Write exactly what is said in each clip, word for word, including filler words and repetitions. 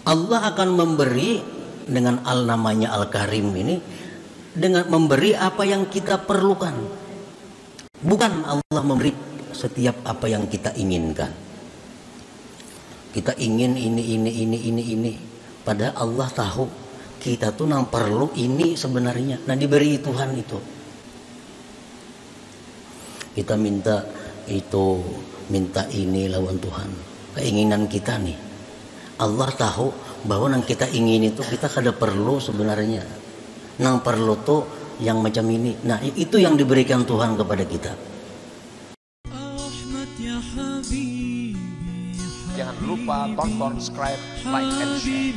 Allah akan memberi dengan al namanya Al-Karim ini, dengan memberi apa yang kita perlukan. Bukan Allah memberi setiap apa yang kita inginkan. Kita ingin ini, ini, ini, ini, ini. Padahal Allah tahu kita tuh nang perlu ini sebenarnya. Nah diberi Tuhan itu. Kita minta itu, minta ini lawan Tuhan. Keinginan kita nih. Allah tahu bahwa nang kita ingin itu kita kada perlu sebenarnya. Nang perlu tuh yang macam ini. Nah itu yang diberikan Tuhan kepada kita. Jangan lupa tonton, subscribe, like, and share.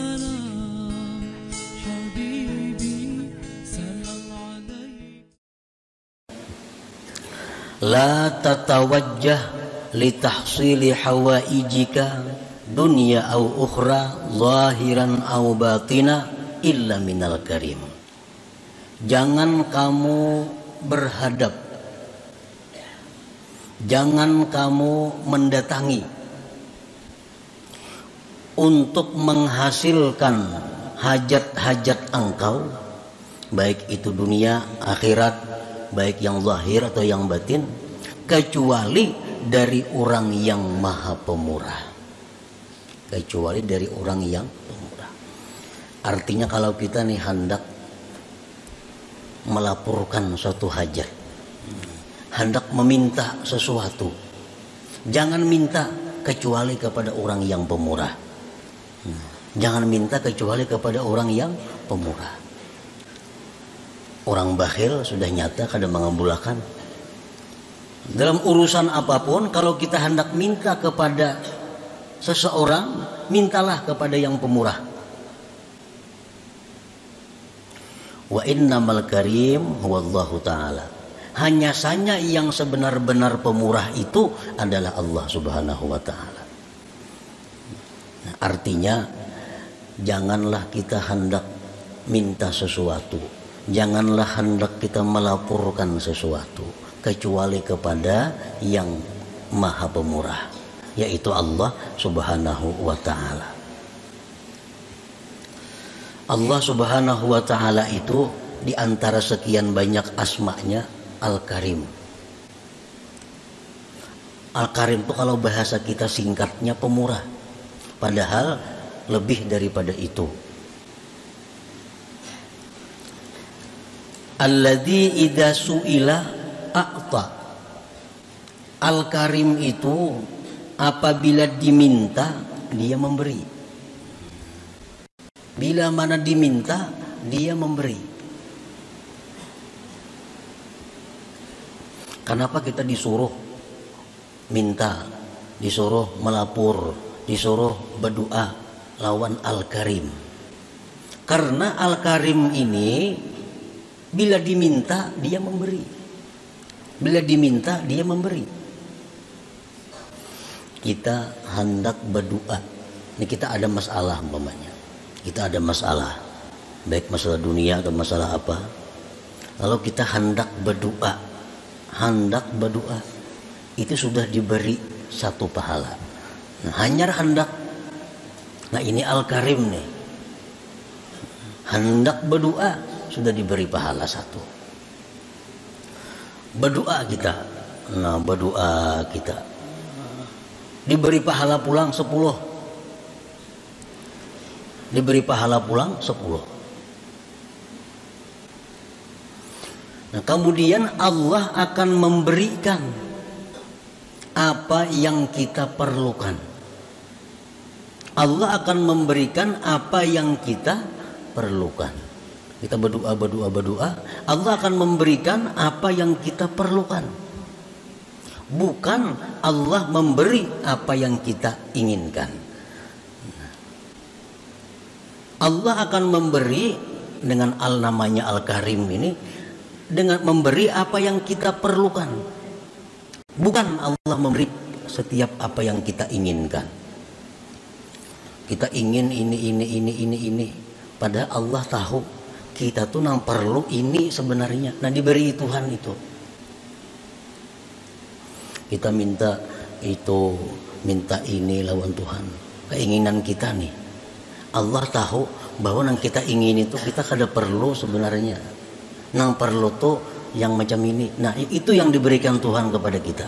La tatawajjah li tahsili hawaijika dunya au ukhra zahiran au batina illa minal karim. Jangan kamu berhadap, jangan kamu mendatangi untuk menghasilkan hajat-hajat engkau, baik itu dunia, akhirat, baik yang zahir atau yang batin, kecuali dari orang yang maha pemurah. Kecuali dari orang yang pemurah. Artinya kalau kita nih hendak melaporkan suatu hajat, hendak meminta sesuatu, jangan minta kecuali kepada orang yang pemurah. Jangan minta kecuali kepada orang yang pemurah. Orang bakhil sudah nyata kada mengabulkan. Dalam urusan apapun, kalau kita hendak minta kepada seseorang, mintalah kepada yang pemurah. Wa innamal karim huwallahu ta'ala. Hanya saja yang sebenar-benar pemurah itu adalah Allah subhanahu wa ta'ala. Nah, artinya janganlah kita hendak minta sesuatu, janganlah hendak kita melaporkan sesuatu kecuali kepada yang maha pemurah, yaitu Allah subhanahu wa ta'ala. Allah subhanahu wa ta'ala itu diantara sekian banyak asma'nya Al-Karim. Al-Karim itu kalau bahasa kita singkatnya pemurah, padahal lebih daripada itu. Alladzi idza su'ila a'ta. Al-Karim itu apabila diminta dia memberi. Bila mana diminta dia memberi. Kenapa kita disuruh minta, disuruh melapor, disuruh berdoa lawan Al-Karim? Karena Al-Karim ini bila diminta dia memberi. Bila diminta dia memberi. Kita hendak berdoa. Ini kita ada masalah umpamanya. Kita ada masalah, baik masalah dunia atau masalah apa. Lalu kita hendak berdoa, hendak berdoa, itu sudah diberi satu pahala. Nah, hanya hendak. Nah ini Al-Karim nih. Hendak berdoa sudah diberi pahala satu. Berdoa kita, nah berdoa kita diberi pahala pulang sepuluh. Diberi pahala pulang sepuluh. Nah kemudian Allah akan memberikan apa yang kita perlukan. Allah akan memberikan apa yang kita perlukan. Kita berdoa, berdoa, berdoa, Allah akan memberikan apa yang kita perlukan. Bukan Allah memberi apa yang kita inginkan. Allah akan memberi dengan al namanya Al-Karim ini, dengan memberi apa yang kita perlukan. Bukan Allah memberi setiap apa yang kita inginkan. Kita ingin ini, ini, ini, ini, ini. Padahal Allah tahu kita tuh nang perlu ini sebenarnya. Nah diberi Tuhan itu. Kita minta itu, minta ini lawan Tuhan. Keinginan kita nih. Allah tahu bahwa yang kita ingin itu kita kada perlu sebenarnya. Nang perlu tuh yang macam ini. Nah, itu yang diberikan Tuhan kepada kita.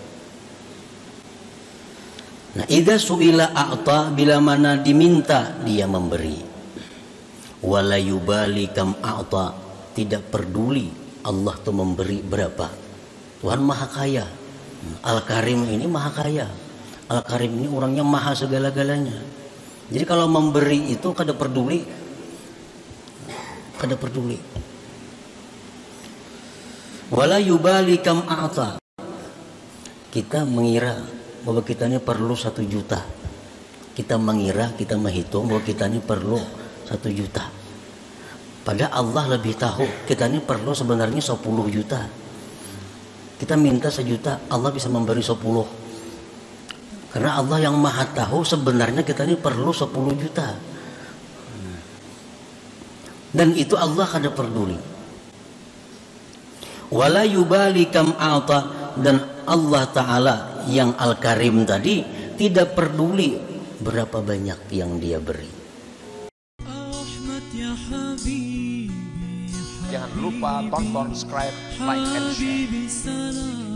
Nah, idza su'ila a'ta, bila mana diminta dia memberi. Wala yubali kam a'ta, tidak peduli Allah tuh memberi berapa. Tuhan Maha Kaya. Al-Karim ini Maha Kaya. Al-Karim ini orangnya maha segala-galanya. Jadi kalau memberi itu kada peduli, kada peduli. Wala yubali kam a'ta. Kita mengira bahwa kita ini perlu satu juta. Kita mengira, kita menghitung bahwa kita ini perlu satu juta. Padahal Allah lebih tahu kita ini perlu sebenarnya sepuluh juta. Kita minta sejuta, Allah bisa memberi sepuluh. Karena Allah yang maha tahu sebenarnya kita ini perlu sepuluh juta. Dan itu Allah kada peduli. Wala yubali kam a'ta, dan Allah Ta'ala yang Al-Karim tadi tidak peduli berapa banyak yang dia beri. Jangan lupa tonton, subscribe, like, and share.